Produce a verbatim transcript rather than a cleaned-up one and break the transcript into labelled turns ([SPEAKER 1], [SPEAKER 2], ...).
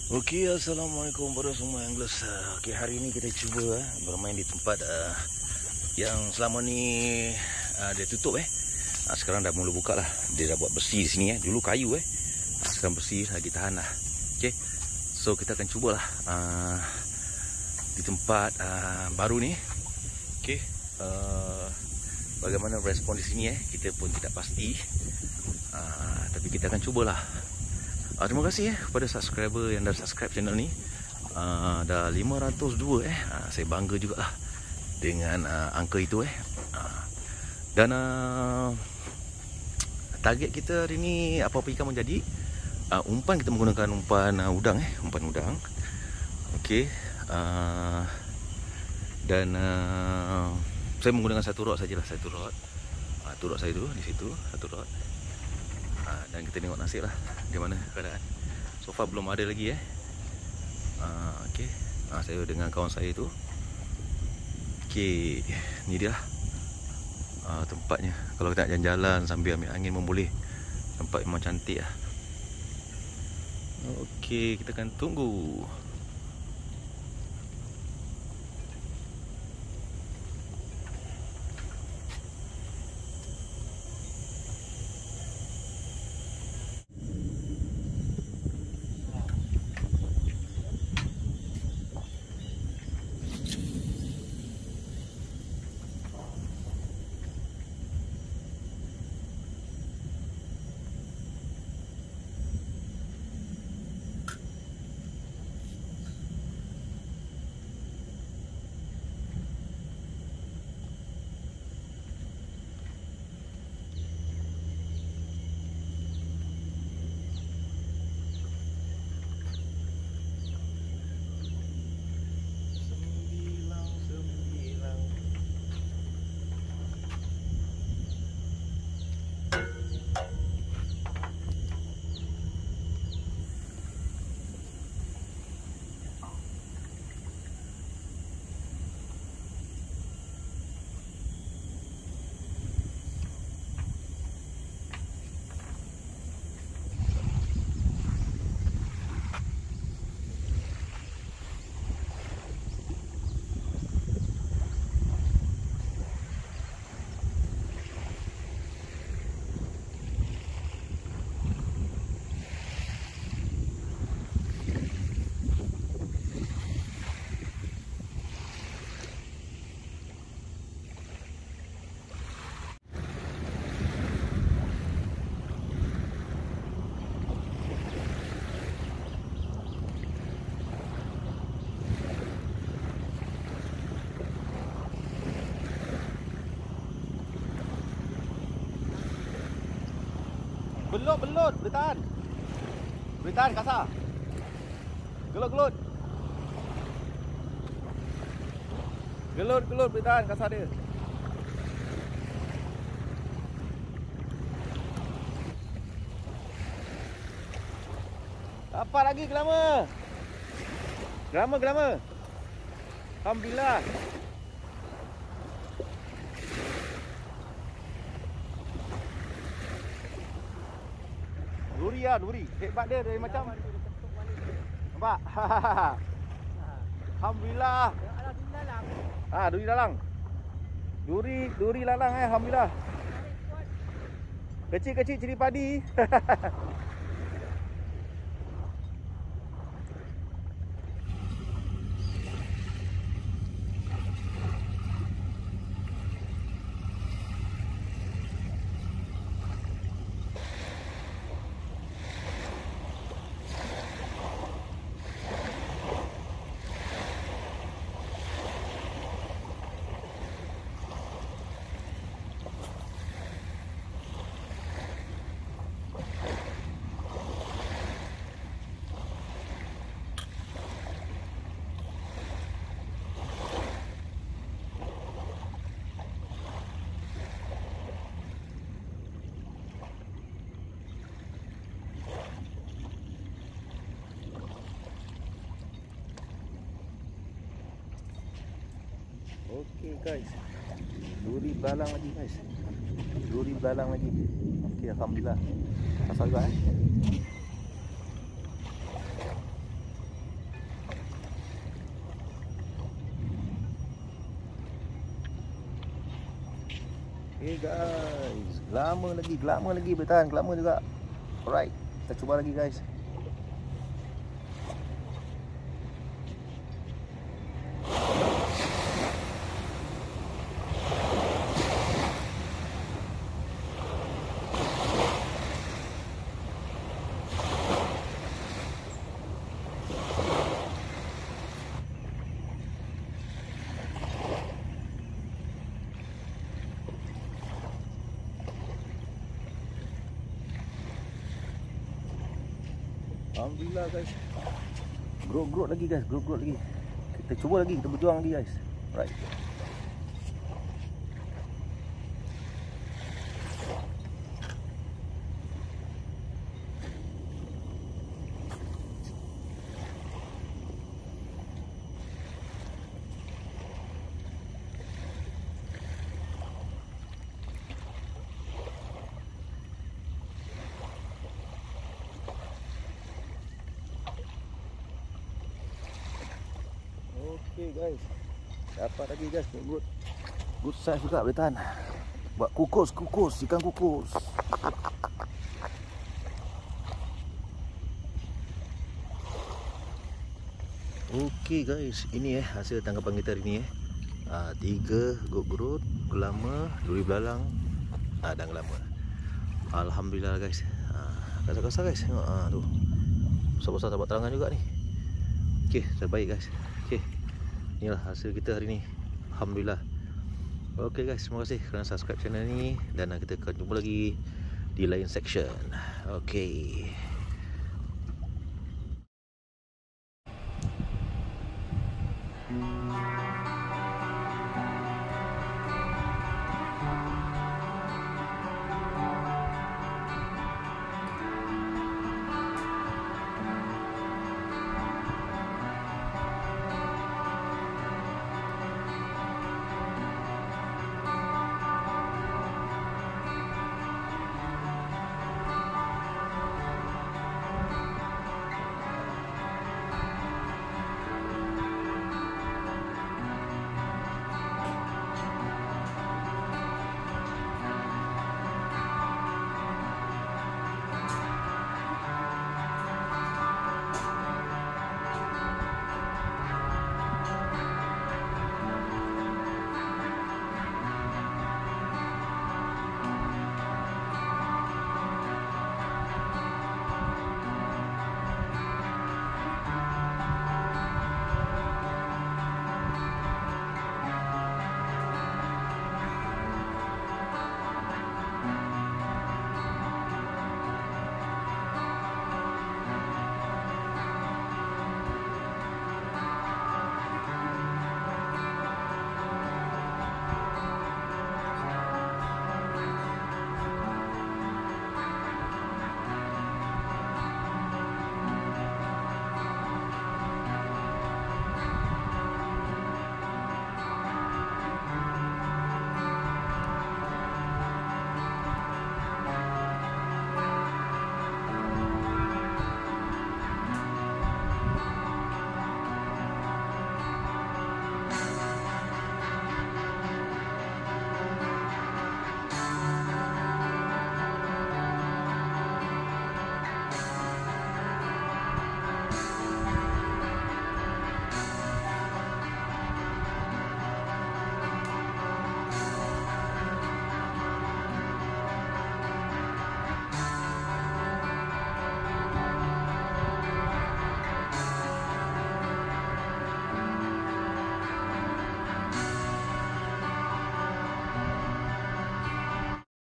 [SPEAKER 1] Okey, Assalamualaikum para semua anglers. Okey, hari ini kita cuba eh, bermain di tempat uh, yang selama ni uh, dia tutup eh. Uh, sekarang dah mula buka lah. Dia dah buat besi di sini eh. Dulu kayu eh. Uh, sekarang besi lagi tahan lah. Okey. So kita akan cubalah uh, di tempat uh, baru ni. Okey. Uh, bagaimana respon di sini eh. Kita pun tidak pasti. Uh, tapi kita akan cubalah. Uh, terima kasih eh kepada subscriber yang dah subscribe channel ni. Uh, dah lima ratus dua eh. Uh, saya bangga jugalah dengan uh, angka itu eh. Uh, dan uh, target kita hari ni apa-apa ikan menjadi. Uh, umpan kita menggunakan umpan uh, udang eh, umpan udang. Okey. Uh, dan uh, saya menggunakan satu rod sajalah, satu rod. Uh, satu rod saya tu di situ, satu rod. Uh, dan kita tengok nasib lah di mana keadaan. So far belum ada lagi eh. Uh, Okey. Uh, saya dengan kawan saya tu. Okey, ni dia uh, tempatnya. Kalau kita nak jalan-jalan sambil ambil angin pun boleh. Tempat memang cantik lah. Okey, kita akan tunggu. Belut, belut, boleh tahan. Boleh tahan, kasar. Gelut, gelut. Gelut, gelut, boleh tahan, kasar dia. Dapat lagi gelama. Gelama, gelama. Alhamdulillah. Duri lah, duri. Hebat dia dari macam nampak? Alhamdulillah. Ah, duri lalang. Duri, duri lalang eh, alhamdulillah. Kecil-kecil cili padi. Okey guys, duri belalang lagi guys, duri belalang lagi. Okey, alhamdulillah. Kasar juga eh. Okay guys, lama lagi, lama lagi bertahan, lama juga. Alright, kita cuba lagi guys. Alhamdulillah guys. Grok-grok lagi guys, grok-grok lagi. Kita cuba lagi, kita berjuang lagi guys. Right. Okay guys, dapat lagi guys, good, good size juga, boleh tahan. Buat kukus, kukus, ikan kukus. Okay guys, ini eh hasil tangkapan kita hari ni eh. Ah, tiga gok-gerut, gelama, duri belalang, ah, dan gelama. Alhamdulillah guys. Ah, kasar-kasar guys. Tengok ah tu. Besar-besar dapat terangan juga ni. Okay, terbaik guys. Okay. Inilah hasil kita hari ni. Alhamdulillah. Okay guys, terima kasih kerana subscribe channel ni. Dan kita akan jumpa lagi di lain section. Okay.